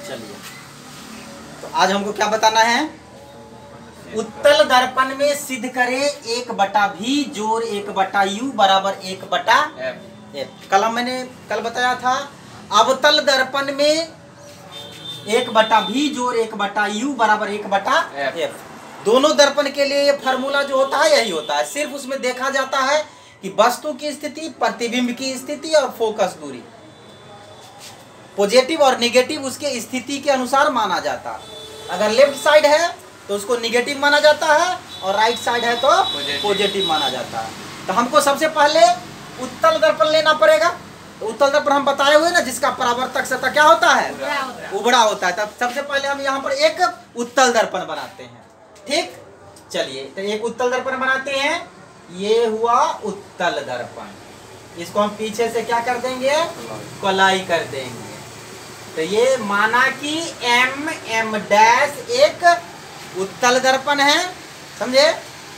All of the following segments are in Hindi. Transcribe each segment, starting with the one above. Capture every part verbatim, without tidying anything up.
चलिए, तो आज हमको क्या बताना है? उत्तल दर्पण में सिद्ध करें एक बटा भी जोड़ एक बटा यू बराबर एक बटा एफ। कल मैंने कल बताया था अवतल दर्पण में एक बटा भी जोड़ एक बटा यू बराबर एक बटा एफ। दोनों दर्पण के लिए ये फार्मूला जो होता है यही होता है। सिर्फ उसमें देखा जाता है कि वस्तु की स्थिति, प्रतिबिंब की स्थिति और फोकस दूरी, पॉजिटिव और नेगेटिव उसके स्थिति के अनुसार माना जाता है। अगर लेफ्ट साइड है तो उसको नेगेटिव माना जाता है और राइट साइड है तो पॉजिटिव माना जाता है। तो हमको सबसे पहले उत्तल दर्पण लेना पड़ेगा। तो उत्तल दर्पण हम बताए हुए ना, जिसका परावर्तक सतह क्या होता है? उबड़ा होता है। तब सबसे पहले हम यहाँ पर एक उत्तल दर्पण बनाते हैं। ठीक, चलिए तो एक उत्तल दर्पण बनाते हैं। ये हुआ उत्तल दर्पण। इसको हम पीछे से क्या कर देंगे? कोलाई कर देंगे। तो ये माना कि एम एम डैश एक उत्तल दर्पण है, समझे?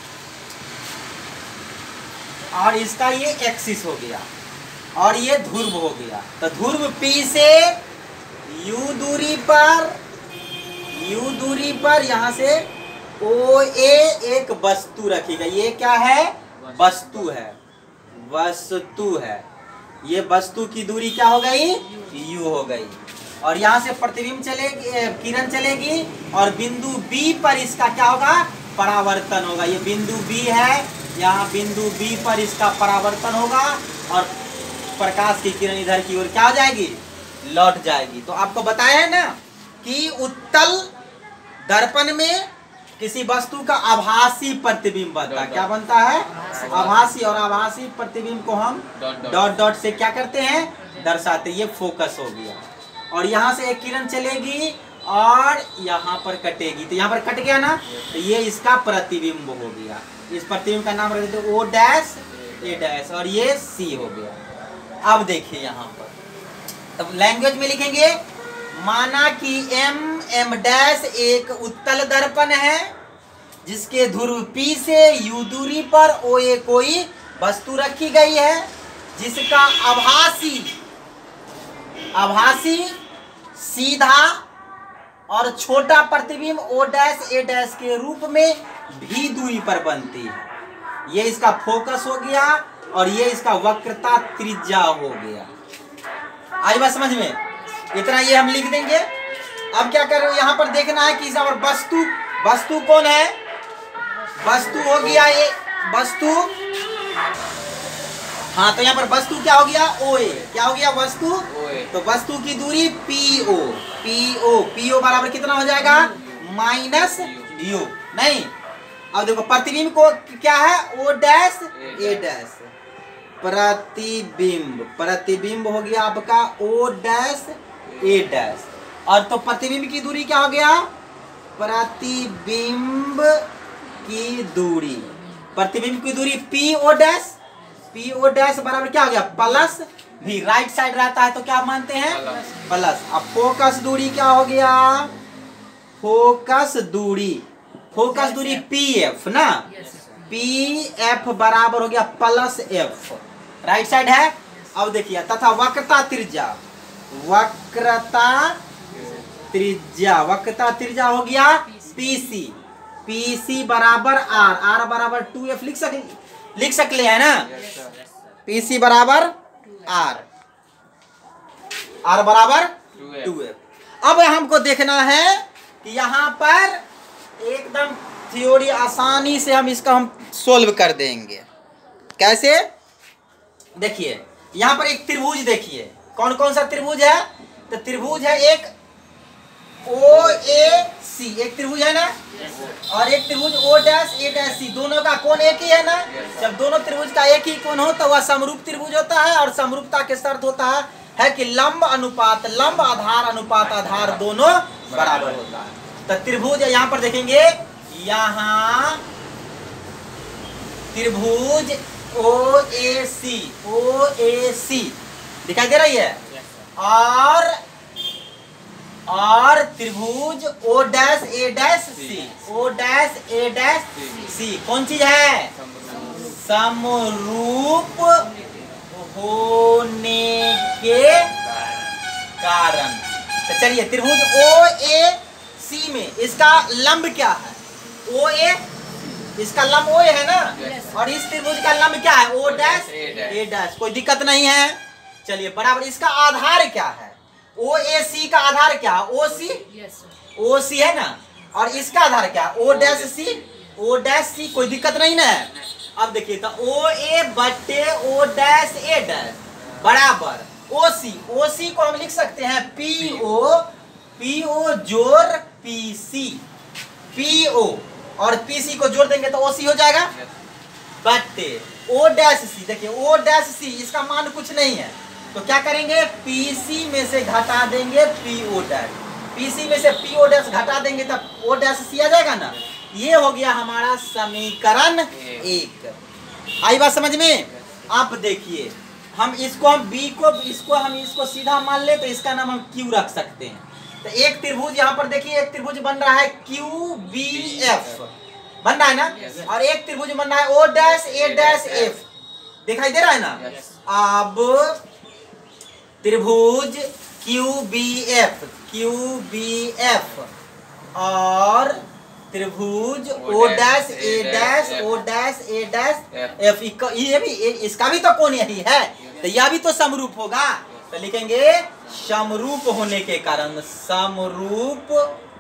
और इसका ये एक्सिस हो गया और ये ध्रुव हो गया। तो ध्रुव P से U दूरी पर U दूरी पर यहाँ से O A एक वस्तु रखी गई। ये क्या है? वस्तु है, वस्तु है। ये वस्तु की दूरी क्या हो गई? U हो गई। और यहाँ से प्रतिबिंब चलेगी, किरण चलेगी और बिंदु B पर इसका क्या होगा? परावर्तन होगा। ये बिंदु B है, यहाँ बिंदु B पर इसका परावर्तन होगा और प्रकाश की किरण इधर की ओर क्या हो जाएगी? लौट जाएगी। तो आपको बताया है ना कि उत्तल दर्पण में किसी वस्तु का आभासी प्रतिबिंब बनता है। क्या बनता है? आभासी। और आभासी प्रतिबिंब को हम डॉट डॉट से क्या करते हैं? दर्शाते। ये फोकस हो गया। और यहाँ से एक किरण चलेगी और यहाँ पर कटेगी। तो यहाँ पर कट गया ना, तो ये इसका प्रतिबिंब हो गया। इस प्रतिबिंब का नाम रख देते ओ डैश ए डैश और ये सी हो गया। अब देखिए यहाँ पर, तब लैंग्वेज में लिखेंगे माना कि एम एम डैश एक उत्तल दर्पण है जिसके ध्रुव P से U दूरी पर O A कोई वस्तु रखी गई है जिसका आभासी आभासी सीधा और छोटा प्रतिबिंब O डैश A डैश के रूप में भी दूरी पर बनती है। ये इसका फोकस हो गया और ये इसका वक्रता त्रिज्या हो गया। आई बात समझ में? इतना ये हम लिख देंगे। अब क्या कर रहे हो? यहाँ पर देखना है कि और वस्तु वस्तु कौन है? वस्तु हो गया ये वस्तु। हाँ, तो यहाँ पर वस्तु क्या हो गया? O A। क्या हो गया? वस्तु। तो वस्तु की दूरी P O P O P O बराबर कितना हो जाएगा? Minus U। नहीं, अब देखो प्रतिबिंब को क्या है? O dash A dash. प्रतिबिंब प्रतिबिंब हो गया आपका O डैश A डैश। और तो प्रतिबिंब की दूरी क्या हो गया? प्रतिबिंब की दूरी प्रतिबिंब की दूरी P O dash P O dash बराबर क्या हो गया? प्लस भी। राइट साइड रहता है तो क्या मानते हैं? प्लस। अब फोकस दूरी क्या हो गया? फोकस दूरी फोकस दूरी P F ना, P F बराबर हो गया प्लस F। राइट साइड है। अब देखिए तथा वक्रता त्रिज्या वक्रता त्रिज्या वक्रता त्रिज्या हो गया P C P C बराबर R R बराबर टू एफ लिख सक लिख सकते हैं ना। P C बराबर R R बराबर टू एफ। अब हमको देखना है कि यहाँ पर एकदम थ्योरी आसानी से हम इसका हम सोल्व कर देंगे। कैसे? देखिए यहाँ पर एक त्रिभुज देखिए। कौन कौन सा त्रिभुज है? तो त्रिभुज है एक O A C, एक त्रिभुज है ना, और एक त्रिभुज O dash A dash C। दोनों का कोण एक ही है ना। जब दोनों त्रिभुज का एक ही कोण हो तो वह समरूप त्रिभुज होता है। और समरूपता के शर्त होता है, है कि लंब अनुपात लंब आधार अनुपात आधार दोनों बराबर होता है। तो त्रिभुज यहाँ पर देखेंगे, यहाँ त्रिभुज O A C O A C दिखाई दे रही है। और और त्रिभुज O dash A dash C O dash A dash C कौन चीज है? समरूप होने के कारण तो चलिए त्रिभुज ओ ए सी में इसका लंब क्या है? ओ ए, इसका लंब ओ ए है ना, और इस त्रिभुज का लंब क्या है? O dash A dash. कोई दिक्कत नहीं है। चलिए बराबर इसका आधार क्या है? ओ ए सी का आधार क्या है? ओ सी, ओ सी है ना, और इसका आधार क्या है? O dash C, O dash C. कोई दिक्कत नहीं ना है। अब देखिए तो ओ ए बटे ओ डैश ए डैश बराबर ओ सी। ओ सी को हम लिख सकते हैं पी ओ, पी ओ जोड़ पी सी, पी ओ और पी सी को जोड़ देंगे तो ओ सी हो जाएगा बटे ओ डैश सी। देखिए ओ डैश सी इसका मान कुछ नहीं है, तो क्या करेंगे? पी सी में से घटा देंगे P O dash, P C में से पी ओ डैश घटा देंगे तब ओ डैश सी आ जाएगा ना। ये हो गया हमारा समीकरण एक। आई बात समझ में? अब देखिए हम इसको हम बी को इसको हम इसको सीधा मान ले तो इसका नाम हम क्यू रख सकते हैं। तो एक त्रिभुज यहाँ पर देखिए, एक त्रिभुज बन रहा है क्यू बी एफ बन रहा है ना, और एक त्रिभुज बन रहा है O dash A dash F. दिखाई दे रहा है ना? अब त्रिभुज Q B F, Q B F और त्रिभुज O dash A dash O dash A dash F, ये भी इसका भी तो कोण यही है, तो यह भी तो समरूप होगा। तो लिखेंगे समरूप होने के कारण, समरूप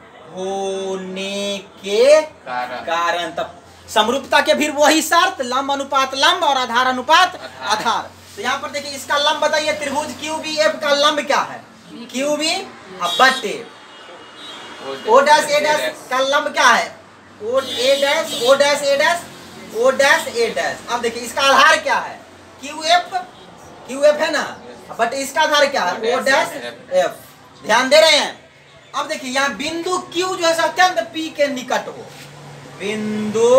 होने के कारण। तब समरूपता के फिर वही शर्त, लंब अनुपात लंब और आधार अनुपात आधार। तो यहाँ पर देखिए इसका लंब बताइए, त्रिभुज क्यू बी एफ का लंब क्या है? क्यू बी बटे ओ डैश ए डैश का लंब क्या है? O A dash O dash A dash O dash A dash. अब देखिए इसका आधार क्या है? क्यू एफ, क्यू एफ है ना, बट इसका आधार क्या है? O dash F. ध्यान दे रहे हैं? अब देखिए यहाँ बिंदु क्यू जो है अत्यंत पी के निकट हो, बिंदु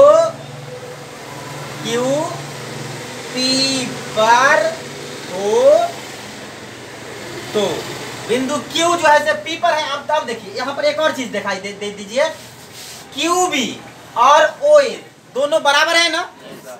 क्यू पी पर हो, तो बिंदु क्यू जो है पी पर है। अब तब देखिए यहाँ पर एक और चीज दिखाई दे, दे दीजिए, क्यू बी और ओ ए दोनों बराबर है ना,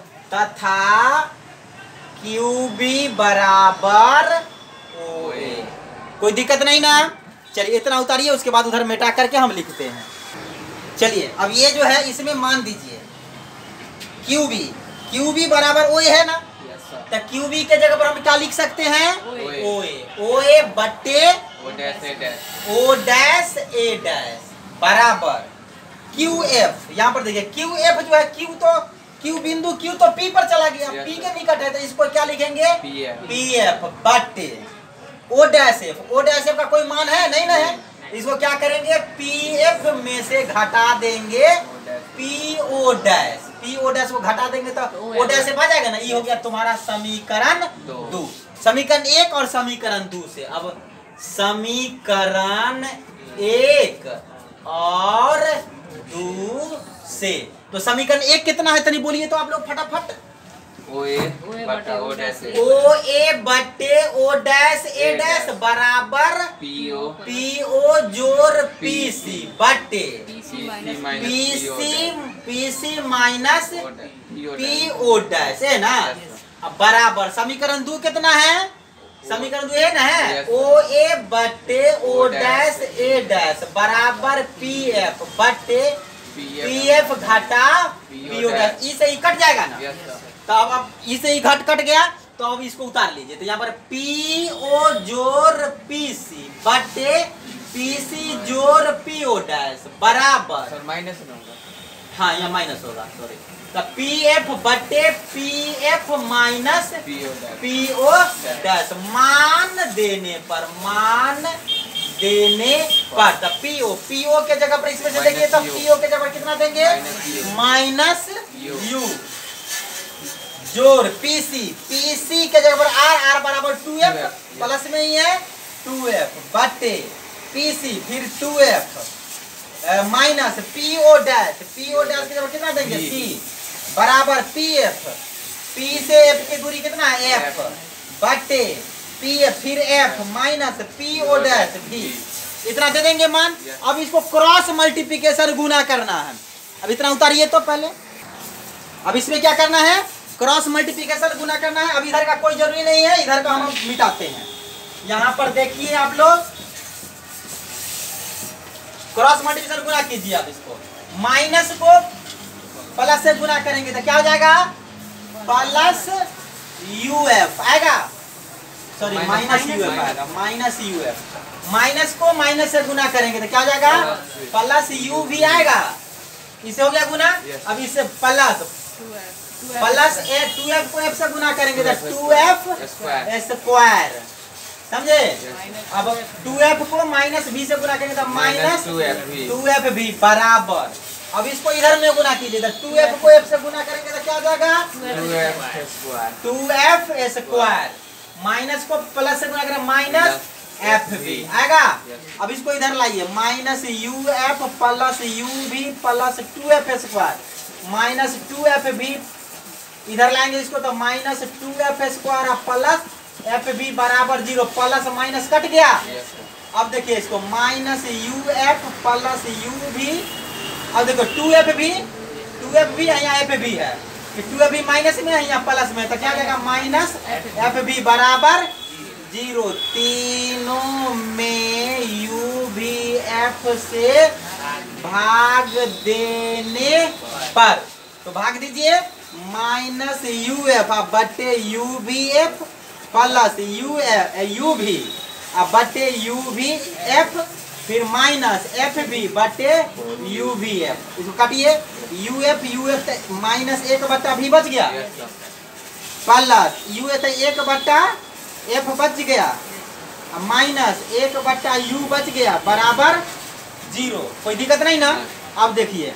तथा क्यू बी बराबर ओ ए। कोई दिक्कत नहीं ना? चलिए इतना उतारिए, उसके बाद उधर मेटा करके हम लिखते हैं। चलिए अब ये जो है इसमें मान दीजिए क्यू बी, क्यू बी बराबर ओ ए है ना, तो क्यू बी के जगह पर हम क्या लिख सकते हैं? ओ ए, ओ ए बट्टे ओ डैश ए डैश बराबर क्यू एफ। यहाँ पर देखिए क्यू एफ जो है, क्यू तो क्यू बिंदु क्यू तो पी पर चला गया, पी के निकट है, तो इसको क्या लिखेंगे? पी एफ बट्टे O dash F. O dash F का कोई मान है नहीं ना है, इसको क्या करेंगे? पी एफ में से घटा देंगे P O dash, P O dash को घटा देंगे तो ओ डैश से आ जाएगा ना। ये हो गया तुम्हारा समीकरण दो, समीकरण एक और समीकरण दो से। अब समीकरण एक और दो से, तो समीकरण एक कितना है तनी बोलिए तो आप लोग फटाफट। ओ ए बटा ओ डैश ए, ओ ए बटे ओ डैश ए डैश बराबर पी ओ पी ओ जोड़ पी सी बटे P C P C P C minus P O dash है ना। अब बराबर समीकरण दो कितना है? समीकरण दो है ना है, ओ ए बटे ओ डैश ए डैश बराबर पी एफ बटे पी एफ घटा पी ओ डैश। ई से ही कट जाएगा ना, तो अब अब इसे ही घट कट गया, तो अब इसको उतार लीजिए। तो यहाँ पर पी ओ जोड़ पी सी बटे पी सी जोड़ पी ओ डैश बराबर, सर माइनस में होगा, हाँ यहाँ माइनस होगा, सॉरी। तो पी एफ बटे P F minus P O dash P O dash मान देने पर, मान देने पर तो पी ओ, पी ओ के जगह पर इसमें से देखिए तो पी ओ के जगह पर कितना देंगे? माइनस यू जोड़ पी सी, पी सी के जगह पर आर, आर बराबर टू एफ प्लस में ही है टू एफ बटे पी सी फिर two F minus P O dash, P O dash के जगह कितना देंगे? सी बराबर पी एफ, पी से एफ की दूरी कितना है? एफ बटे पी एफ फिर F minus P O dash भी, इतना दे देंगे मान। अब इसको क्रॉस मल्टीप्लिकेशन गुना करना है। अब इतना उतारिए तो पहले, अब इसमें क्या करना है? क्रॉस मल्टीप्लिकेशन गुना करना है। अब इधर का कोई जरूरी नहीं है, इधर का हम मिटाते हैं। यहाँ पर देखिए आप लोग क्रॉस मल्टीप्लिकेशन गुना कीजिए आप इसको, माइनस को प्लस से गुना करेंगे तो क्या हो जाएगा, प्लस यू एफ आएगा, सॉरी माइनस यू एफ आएगा, माइनस यू एफ, माइनस को माइनस से गुना करेंगे तो क्या हो जाएगा, प्लस यू भी आएगा, इसे हो गया गुना। अब इससे plus plus A two F को एफ से गुना करेंगे तो टू एफ स्क्वायर, समझे। अब टू एफ को माइनस बी से गुना करेंगे तो माइनस टू एफ बी बराबर, अब इसको इधर में गुना कीजिए तो टू एफ को एफ से गुना करेंगे तो क्या हो जाएगा, टू एफ स्क्वायर, माइनस को प्लस से गुना करेंगे माइनस एफ बी आएगा। अब इसको इधर लाइए, minus U F plus U B plus two F square minus two F B, इधर लाएंगे इसको तो minus two F square plus F B बराबर जीरो, प्लस माइनस कट गया। अब देखिए इसको minus U F plus U B, अब देखो टू एफ भी, टू एफ भी है, यहाँ एफ भी है, टू एफ भी माइनस में है, यहाँ प्लस में, तो क्या जाएगा माइनस एफ भी बराबर जीरो। तीनों में यू भी एफ से भाग देने पर, तो भाग दीजिए माइनस यू एफ बटे U B F plus U U B बटे यू भी एफ, फिर माइनस एफ बी बटे यू भी एफ, इसको काटिए, U F U F minus एक बट्टा भी बच गया, प्लस यू एफ एक बट्टा एफ बच गया, माइनस एक बट्टा यू बच गया बराबर जीरो, कोई दिक्कत नहीं ना। अब देखिए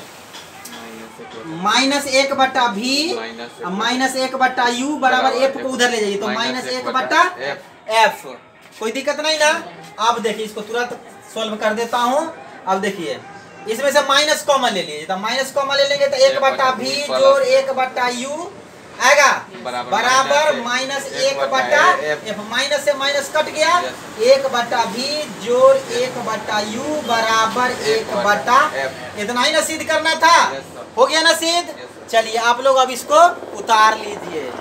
माइनस एक बट्टा भी माइनस एक बट्टा यू बराबर एफ को उधर ले जाइए तो माइनस एक बट्टा एफ, कोई दिक्कत नहीं ना। अब देखिए इसको तुरंत सॉल्व कर देता हूँ। अब देखिए इसमें से माइनस कॉमन ले लीजिए, तो माइनस कॉमन ले लेंगे तो एक बट्टा भी जोड़ एक बट्टा यू आएगा बराबर माइनस एक बट्टा एफ, माइनस से माइनस कट गया, एक बट्टा भी जोड़ एक बट्टा यू बराबर एक बट्टा, इतना ही ना सिद्ध करना था, हो गया ना सिद्ध। चलिए आप लोग अब इसको उतार लीजिए।